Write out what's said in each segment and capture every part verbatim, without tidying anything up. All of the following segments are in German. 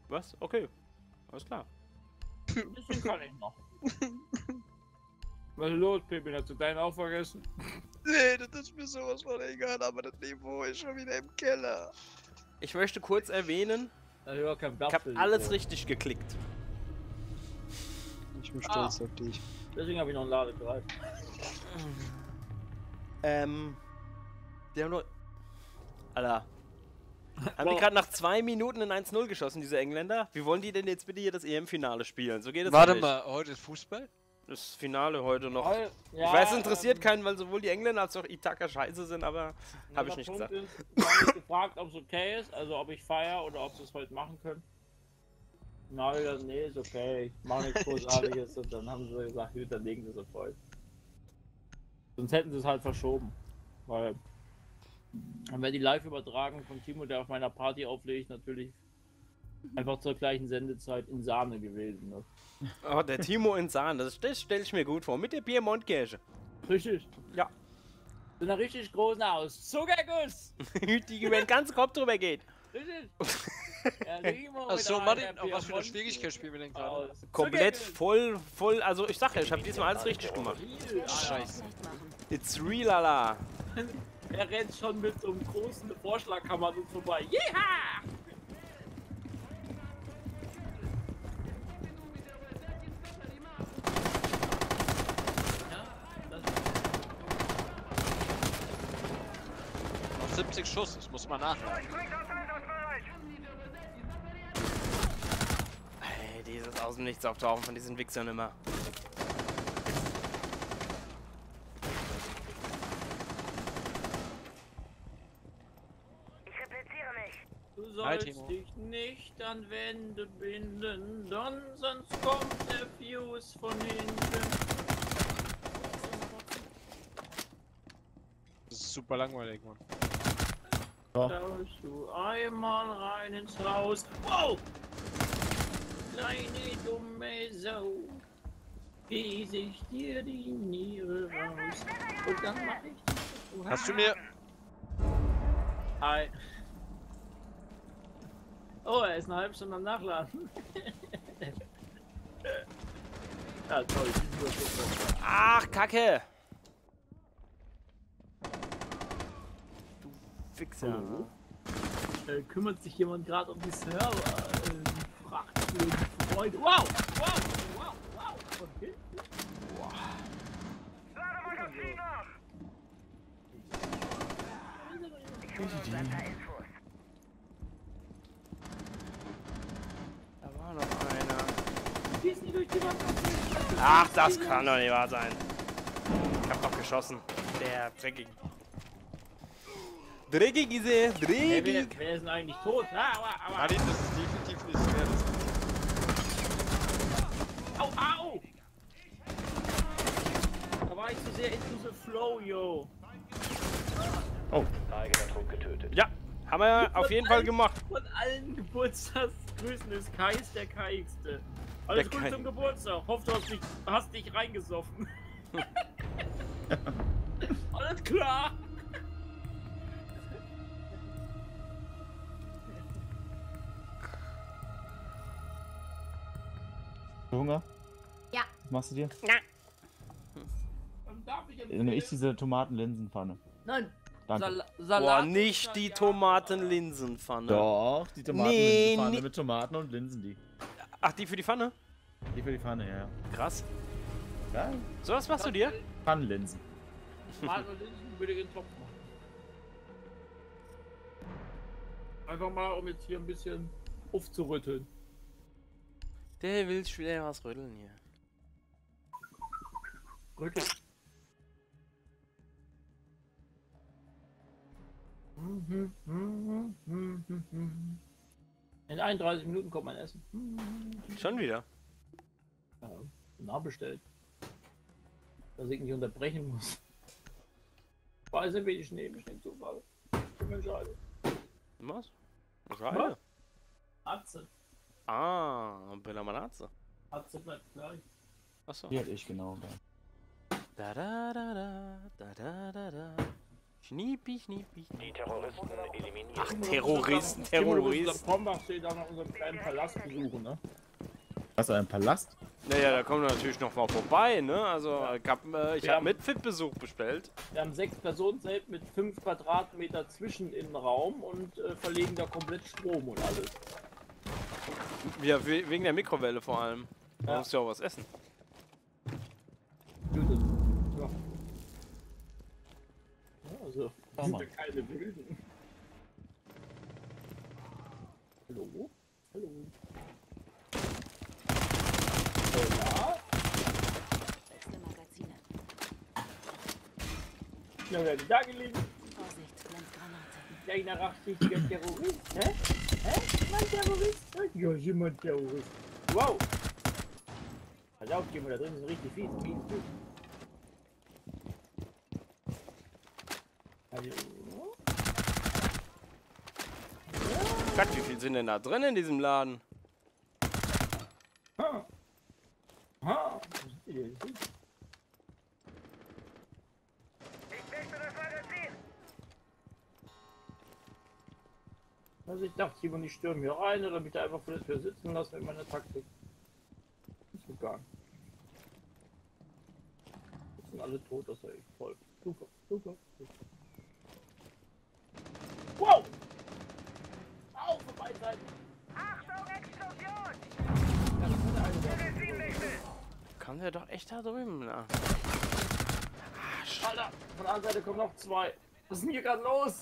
Was? Okay. Alles klar. Ein bisschen kann ich noch. Was ist los, Pippin? Hast du deinen auch vergessen? Nee, das ist mir sowas von egal, aber das Niveau ist schon wieder im Keller. Ich möchte kurz erwähnen, Da ich auch kein ich habe Gapfel. alles richtig geklickt. Ich bin stolz Ah. auf dich. Deswegen habe ich noch einen Ladegreif. Ähm. Der haben nur. Alter. Haben die gerade nach zwei Minuten in eins null geschossen, diese Engländer? Wie wollen die denn jetzt bitte hier das E M-Finale spielen? So geht es Warte nicht. mal, heute ist Fußball? Das Finale heute noch. Weil, ja, ich weiß, es interessiert ähm, keinen, weil sowohl die Engländer als auch Itaka scheiße sind, aber habe ich nicht Punkt gesagt. ist, ich habe mich gefragt, ob es okay ist, also ob ich feiere oder ob sie es heute machen können. Na, ich gesagt, nee, ist okay, ich mache nichts Großartiges und dann haben sie gesagt, gut, dann legen sie es auf heute. Sonst hätten sie es halt verschoben, weil dann wäre die Live-Übertragung von Timo, der auf meiner Party auflegt, natürlich einfach zur gleichen Sendezeit in Sahne gewesen. Ne? Oh, der Timo in Sahne, das, das stelle ich mir gut vor. Mit der Piemontkirche. Richtig. Ja. So einer richtig großen Aus. Zuckerguss! Die über den ganzen Kopf drüber geht. Richtig. Ja, Timo Achso, mit Martin, einer auf was für eine Piemonte- Schwierigkeit spielen wir denn gerade? aus. Komplett Zuckerguss! voll, voll. Also ich sag ja, ich habe diesmal alles richtig gemacht. Scheiße. It's real, ala. Er rennt schon mit so einem großen Vorschlaghammer uns vorbei. Jeha! Ja, das Noch siebzig Schuss, das muss man nachladen. Ey, dieses Aus dem Nichts auftauchen von diesen Wichsern immer. Du Hi, sollst Timo. dich nicht an Wände binden, dann sonst kommt der Fuse von hinten. Das ist super langweilig, Mann. Tauschst du einmal rein ins Haus. Wow! Kleine dumme Sau. Gieß ich dir die Niere raus. Und dann mach ich dich. Hast du mir... Hi. Oh, er ist eine halbe Stunde am Nachladen. Ja, toll. Ach, Kacke! Du Wichser. Hallo? Äh, kümmert sich jemand gerade um die Server? Äh, fragt für die Freunde. Wow! Wow! Wow! Wow! Von hinten? Da war noch einer. Die ist nicht durch die Wand. Ach, das kann doch nicht wahr sein. Ich hab doch geschossen. Der dreckig. Dreckig ist er, Hey, wer, dreckig. wer ist denn eigentlich tot? Ah, aua, aua. Martin, das ist definitiv nicht mehr das. Au, au! Da war ich zu sehr into the flow, yo. Oh. Eigener Trupp getötet. Ja, haben wir auf jeden Fall gemacht. Von allen Geburtstagsgrüßen ist Kais der Kaigste. Alles Der Gute zum Kai. Geburtstag. Hoffe, du hast dich, hast dich reingesoffen. Alles klar. Hunger? Ja. Was machst du dir? Dann darf ich Nehme ich diese Tomaten-Linsenpfanne. Nein. Danke. Sal Boah, Salat. nicht die Tomaten-Linsen-Pfanne. Doch, die Nee, Tomaten-Linsenpfanne nee. mit Tomaten und Linsen, die. Ach, die für die Pfanne? Die für die Pfanne, ja, ja. Krass. Ja, So, was machst du dir? Pfannenlinsen. Tomaten und Linsen würde ich in den Topf machen. Einfach mal, um jetzt hier ein bisschen aufzurütteln. Der will schon wieder was rütteln hier. Rütteln. In einunddreißig Minuten kommt mein Essen. Schon wieder. Ja, nachbestellt. Dass ich nicht unterbrechen muss. Weiß ein wenig Schnee, bestimmt Zufall. Ich bin schade. Was? Schade. Atze. Ah, Bella Manazze. Atze bleibt gleich. Achso. Die hatte ich genau. Da. Da da da da da da da da. Schniepi, schniepi. Die Terroristen eliminiert. Ach, Terroristen, Timo, du musst Terroristen. unser Pombach steht da noch unseren kleinen Palast besuchen, ne? Was, ein Palast? Naja, da kommen wir natürlich noch mal vorbei, ne? Also, Ja. ich hab, äh, ich Wir hab haben- mit Fit-Besuch bestellt. Wir haben sechs Personen Zelt mit fünf Quadratmeter zwischen im Raum und äh, verlegen da komplett Strom und alles. Ja, we- wegen der Mikrowelle vor allem. Da Ja. musst du ja auch was essen. Gut, das- ja. Ja, also, das sind mal. ja keine Wilden. Hallo? Hallo? Hola? Wechsle Magazine. Ja, wer hat da gelegen? Vorsicht, Blendgranate. Kleiner rachsichtiger Terrorist, hä? Hä? Mein Terrorist? Ja, jemand Terrorist. Wow! Pass auf, Timo, da drin ist richtig fies. Fies, fies. Hallo? Gott, wie viel sind denn da drin in diesem Laden? Ha! Ha! Wo sind die denn? Also ich dachte, Timo, ich stürme hier rein oder mich da einfach vor der Tür sitzen lassen mit meiner Taktik. Ist so gar nicht. Jetzt sind alle tot, das ist ja echt voll. Super, super, super. Wow! Au, vorbei sein! Kam der doch echt da drüben, na? Alter, von der anderen Seite kommen noch zwei. Was ist denn hier gerade los?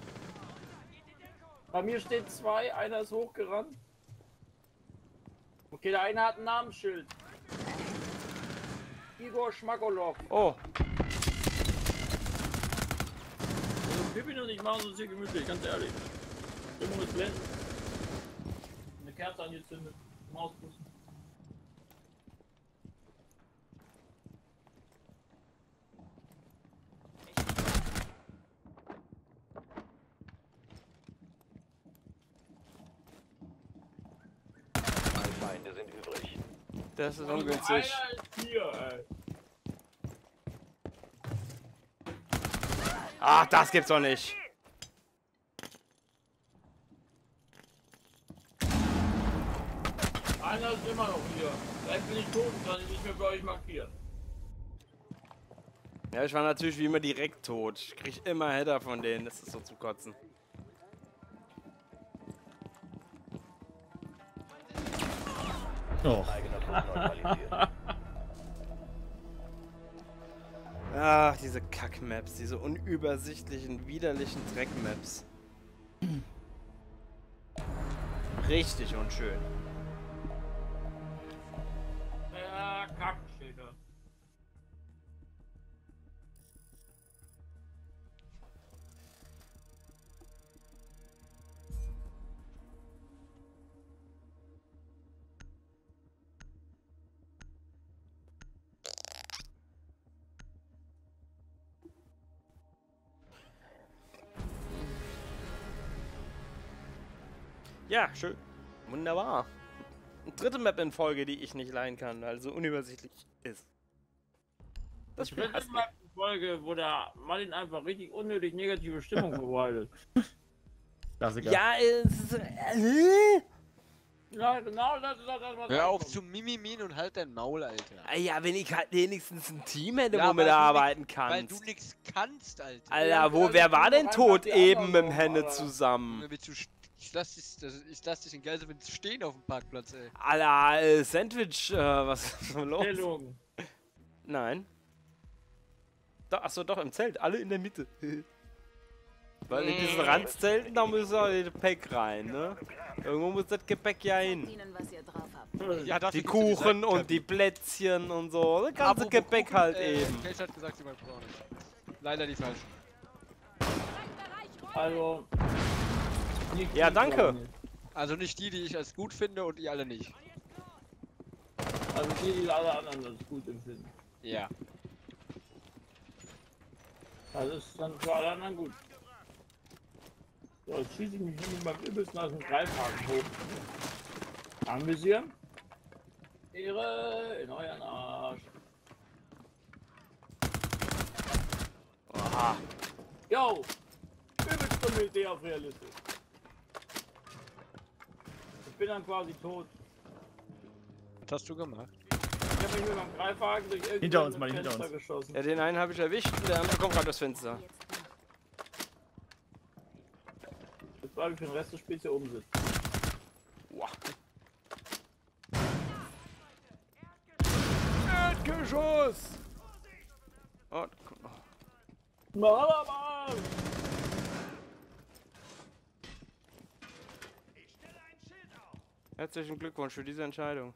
Bei mir steht zwei, einer ist hochgerannt. Okay, der eine hat ein Namensschild. Igor Schmakolov. Oh, Also Pippin und ich machen uns hier gemütlich, ganz ehrlich. Stimmung ist blendend. Eine Kerze angezündet. Mausbus. Zwei Feinde sind übrig. das ist Einer ungünstig. ist hier, ey. Ach, das gibt's doch nicht. Einer ist immer noch hier. Vielleicht bin ich tot und kann ich nicht mehr bei euch markieren. Ja, ich war natürlich wie immer direkt tot. Ich krieg immer Header von denen, das ist so zu kotzen. Oh, Eigener Trupp neutralisiert. Ach, diese Kack-Maps, diese unübersichtlichen, widerlichen Dreck-Maps. Richtig unschön. Ja, Kackschilder. Ja, schön. Wunderbar. Eine dritte Map in Folge, die ich nicht leihen kann, weil so unübersichtlich ist. Das Ich Spiel finde hasst immer eine Folge, wo der Martin einfach richtig unnötig negative Stimmung verbreitet. Klassiker. Ja, es ist, äh, Ja, genau das ist das, was Hör auf ankommt. zu Mimimin und halt dein Maul, Alter. Ah ja, wenn ich halt wenigstens ein Team hätte, Ja, wo wir weil da du arbeiten nix- Weil kannst. du nix kannst, Alter. Alter, wo, Ja, wer das war ist denn doch tot einfach die eben mit dem anderen Henne noch, Alter. zusammen? Junge, willst du st- Ich lass dich, das- ich lass dich in Gelsewind stehen auf dem Parkplatz, ey. Alter, äh, Sandwich, äh, was ist so los? Stellung. Nein. Doch, achso, doch, im Zelt, alle in der Mitte. Weil in diesen Ranzzelten, da muss auch das Gepäck rein, ne? Irgendwo muss das Gepäck ja hin. Ihnen, was ihr drauf habt. Ja, dafür Die gibt's ja Kuchen Seitenkabine. und die Plätzchen und so, das ganze Apropos Gepäck Kuchen, halt äh, eben. Case hat gesagt, sie meint Brownies. Leider die falschen. Also. nicht Ja, die danke. Brownies. Also nicht die, die ich als gut finde und ihr alle nicht. Also die, die alle anderen als gut empfinden. Ja. Das ist dann für alle anderen gut. So, jetzt schieße ich mich hier mit meinem übelsten aus dem Greifhaken hoch. Anvisieren. Ehre in euren Arsch. Oha. Yo! Übelst dumme Idee auf realistisch. Ich bin dann quasi tot. Was hast du gemacht? Ich habe mich mit meinem Greifhaken durch Hinter irgendein uns, Mann, hinter Fenster uns. geschossen. Ja, den einen habe ich erwischt und der andere kommt gerade durchs Fenster. Jetzt bleibe ich für den Rest des Spiels hier oben sitzen. Wow. Erdgeschoss! Oh, guck mal. Mama! Herzlichen Glückwunsch für diese Entscheidung.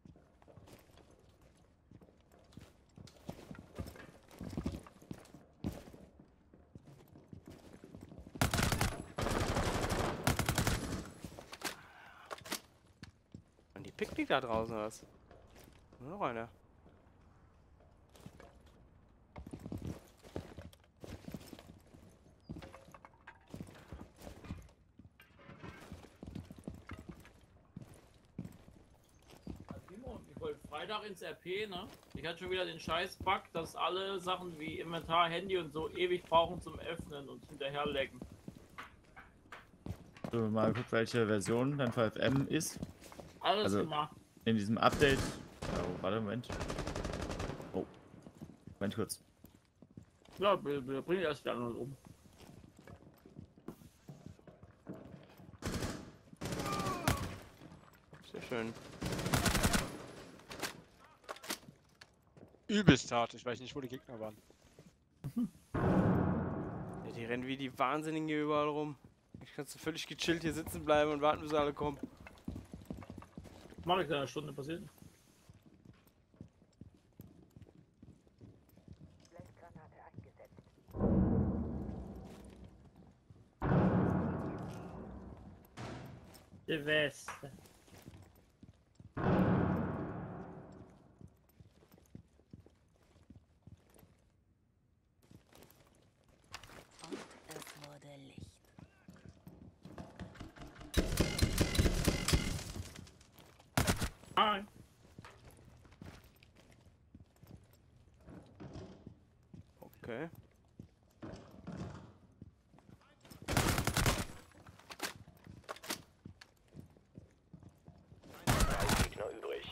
Und die Picknick da draußen was? Nur noch einer. Ich wollte Freitag ins R P, ne? Ich hatte schon wieder den scheiß Bug, dass alle Sachen wie Inventar, Handy und so ewig brauchen zum Öffnen und hinterher lecken. So, mal guck, welche Version dein V F M ist. Alles Also- gemacht. In diesem Update. Oh, warte, Moment. Oh. Moment kurz. Ja, wir, wir bringen erst die anderen um. Sehr schön. Übelst hart, ich weiß nicht, wo die Gegner waren. Ja, die rennen wie die Wahnsinnigen hier überall rum. Ich kann so völlig gechillt hier sitzen bleiben und warten, bis alle kommen. Mach ich in einer Stunde passiert. Die Weste. Und es wurde Licht. Hi. Okay. Drei Gegner übrig.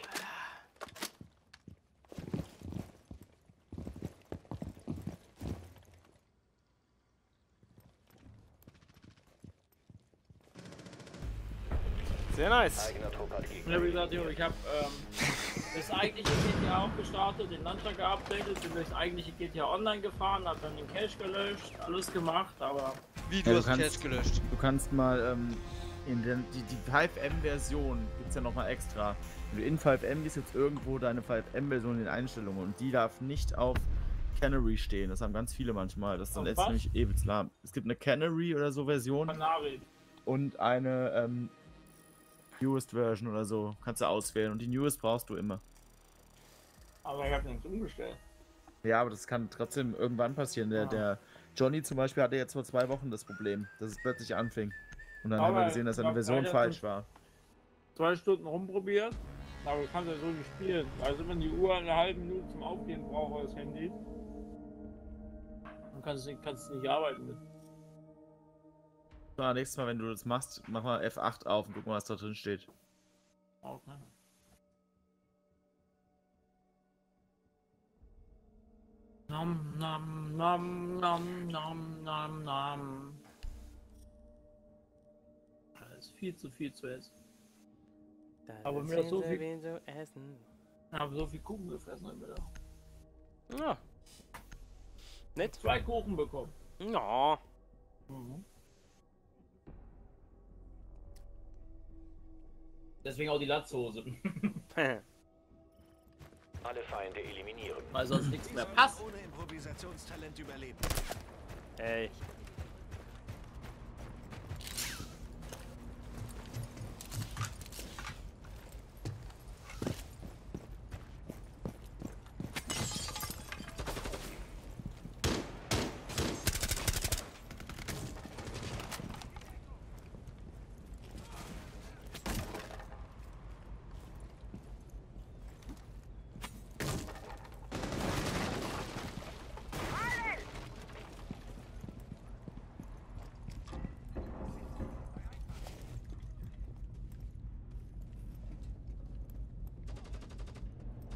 Sehr nice. Eigener Trupp hat Gegner. Ja, wie gesagt, ich habe ähm, das eigentliche G T A auch gestartet, den Landtag geupdatet, bin durchs eigentliche G T A Online gefahren, hab dann den Cache gelöscht, alles gemacht, aber Wie, du Ja, du hast den kannst- Cache gelöscht. Du kannst mal ähm, in den, die, die V F M-Version gibt es ja nochmal extra. Wenn du in V F M ist jetzt irgendwo deine V F M-Version in den Einstellungen und die darf nicht auf Canary stehen. Das haben ganz viele manchmal. Das ist dann Auf letztlich was? nämlich ewig lahm. Es gibt eine Canary oder so Version Canari. und eine ähm, Newest Version oder so. Kannst du auswählen und die Newest brauchst du immer. Aber ich habe nichts umgestellt. Ja, aber das kann trotzdem irgendwann passieren. Der, Ah. der Johnny zum Beispiel hatte jetzt vor zwei Wochen das Problem, dass es plötzlich anfing. Und dann haben wir Aber gesehen, dass ich seine glaub, Version beide falsch sind- war. Zwei Stunden rumprobiert, aber du kannst ja so nicht spielen. Also wenn die Uhr eine halbe Minute zum Aufgehen braucht, das Handy, dann kannst du nicht, kannst du nicht arbeiten mit. So, nächstes Mal, wenn du das machst, mach mal F acht auf und guck mal, was da drin steht. Auch, ne? Nam, nam, nam, nam, nam, nam, nam. Das ist viel zu viel zu essen. Aber mir hat so viel- so essen. Ich habe so viel Kuchen gefressen heute Mittag. Ja. Nett. Zwei Kuchen bekommen. Ja. Mhm. Deswegen auch die Latzhose. Alle Feinde eliminieren. Weil sonst nichts mehr passt. Ohne Improvisationstalent überleben. Ey.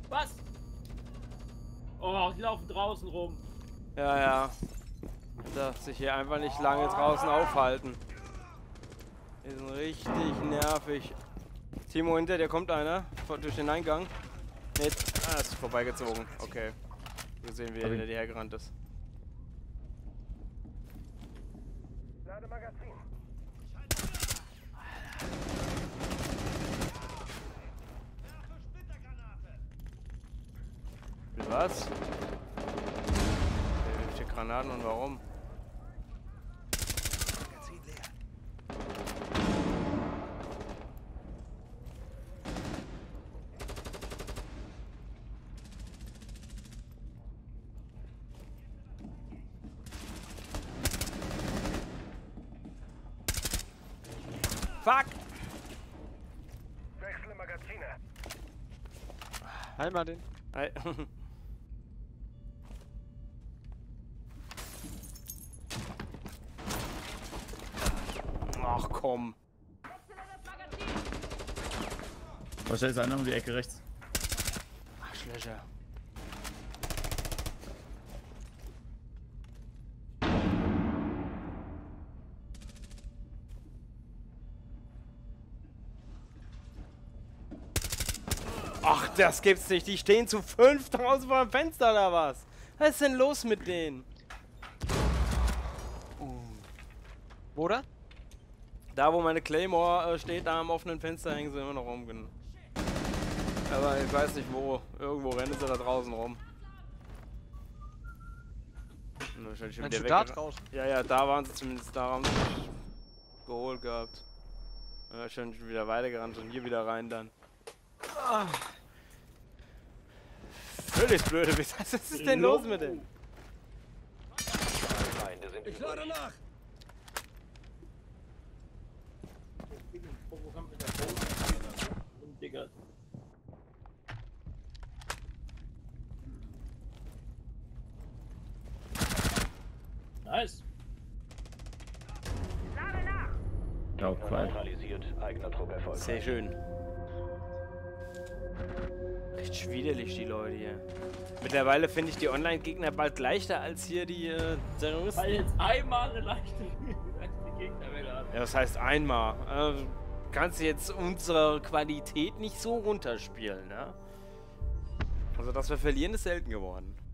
Was? Oh, die laufen draußen rum. Ja, ja. Darf sich hier einfach nicht lange draußen aufhalten. Die sind richtig nervig. Timo, hinter dir kommt einer. Vor- Durch den Eingang. Nee, ah, ist vorbeigezogen. Okay. Wir sehen, wie er hinter dir hergerannt ist. Was? Wer wirft hier Granaten und warum? Fuck! Wechsle Magazine. Heil Martin. Hey. Ach komm. Wahrscheinlich ist einer um die Ecke rechts. Arschlöcher. Ach, das gibt's nicht. Die stehen zu fünf draußen vor dem Fenster oder was? Was ist denn los mit denen? Wo da? Da, wo meine Claymore äh, steht, da am offenen Fenster hängen sie immer noch rum. Aber ich weiß nicht wo. Irgendwo rennen sie da draußen rum. Und wahrscheinlich schon Meinst wieder du da weg. draußen? Ja, ja, da waren sie zumindest. Da haben sie mich geholt gehabt. Ja, schon wieder weitergerannt und hier wieder rein dann. Ah. Völlig blöde. Was ist denn los mit denen? Feinde sind Ich lade übrig. nach. Digga. Nice. Ja, Gegner cool. neutralisiert. Eigener Trupp erfolgreich. Sehr schön. Richtig widerlich, die Leute hier. Mittlerweile finde ich die Online-Gegner bald leichter als hier die äh, Terroristen. Weil jetzt einmal eine leichte, leichte Gegnerwelle hat. Ja, das heißt einmal. Äh, kannst du jetzt unsere Qualität nicht so runterspielen, ne? Also, dass wir verlieren, ist selten geworden.